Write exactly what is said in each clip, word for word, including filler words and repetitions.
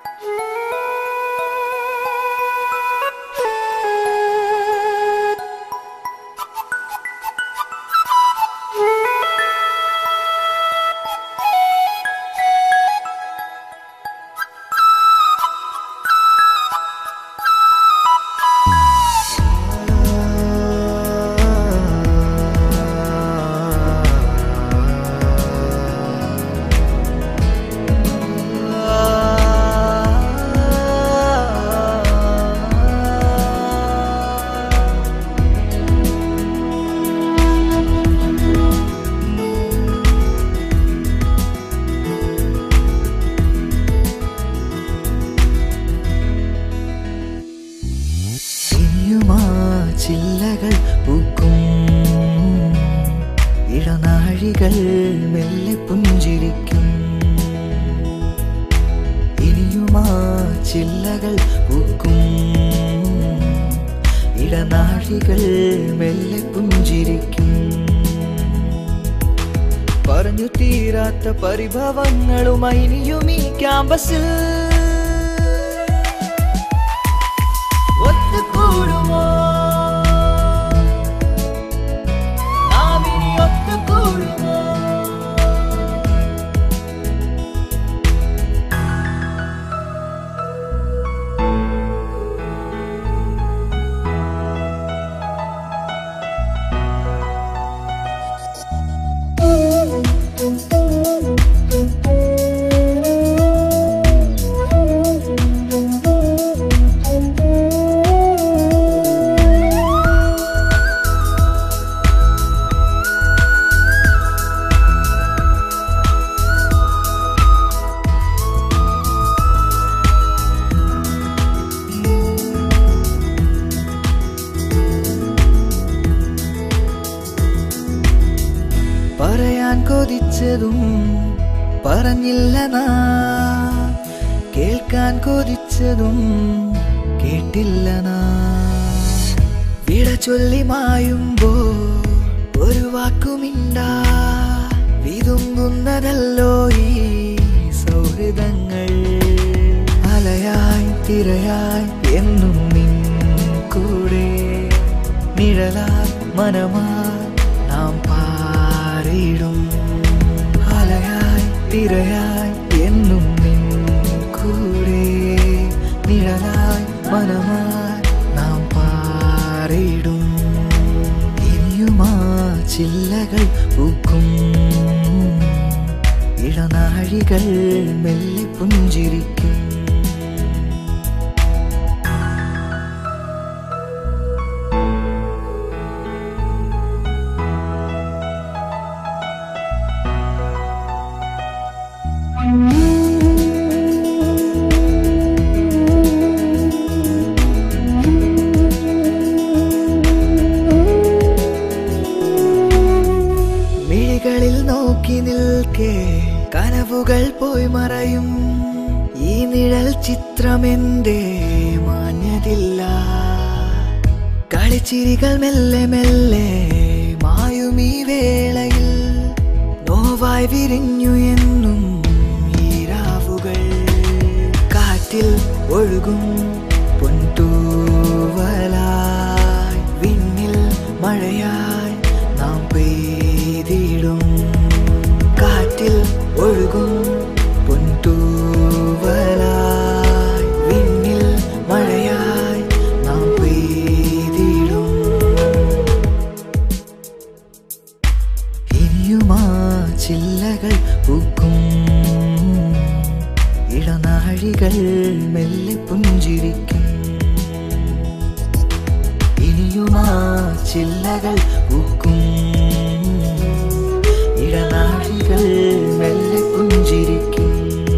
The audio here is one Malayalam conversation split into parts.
ചില്ലകൾ പൂക്കും ഇടനാഴികൾ മെല്ലെ പുഞ്ചിരിക്കും ഇനിയുമാ ചില്ലകൾ പൂക്കും ഇടനാഴികൾ മെല്ലെ പുഞ്ചിരിക്കും പറഞ്ഞു തീരാത്ത പരിഭവങ്ങളുമായി ഇനിയും ഈ ക്യാമ്പസിൽ ഒത്തുകൂടുമോ പറയാൻ കൊതിച്ചതും പറഞ്ഞില്ല നാ കേൾക്കാൻ കൊതിച്ചതും കേട്ടില്ല നാ വിട ചൊല്ലി മായുമ്പോ ഒരു വാക്കുമിണ്ടാ വിതുമ്പുന്നതല്ലോ ഈ സൗഹൃദങ്ങൾ അലയായി തിരയായി എന്നും നിൻ കൂടെ നിഴലായി മനമായി നാം പാറിടും അലയായി തിരയായി എന്നും നിൻ കൂടെ നിഴലായി മനമായി നാം പാറിടും ഇനിയുമാ ചില്ലകൾ പൂക്കും ഇടനാഴികൾ മെല്ലെ പുഞ്ചിരിക്കും മിഴികളിൽ നോക്കി നിൽക്കെ കനവുകൾ പോയി മറയും ഈ നിഴൽ ചിത്രമെന്തേ മാഞ്ഞതില്ല കളിച്ചിരികൾ മെല്ലെ മെല്ലെ മായും ഈ വേളയിൽ നോവായി വിരിഞ്ഞു എന്നും ഈ രാവുകൾ കാറ്റിൽ ഒഴുകും പൊൻതൂവലായി വിണ്ണിൽ മഴയായി നാം പെയ്തിടും കാറ്റിൽ ഒഴുകും പൊൻതൂവലായി വിണ്ണിൽ മഴയായി നാം പെയ്തിടും ഇനിയുമാ ചില്ലകൾ പൂക്കും ഇടനാഴികൾ മെല്ലെ പുഞ്ചിരിക്കും ഇനിയുമാ ചില്ലകൾ പൂക്കും ഇടനാഴികൾ മെല്ലെ പുഞ്ചിരിക്കും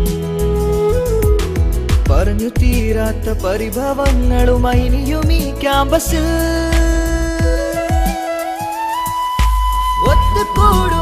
പറഞ്ഞു തീരാത്ത പരിഭവങ്ങളുമായി ഇനിയും ഈ ക്യാമ്പസിൽ ഒത്തുകൂടും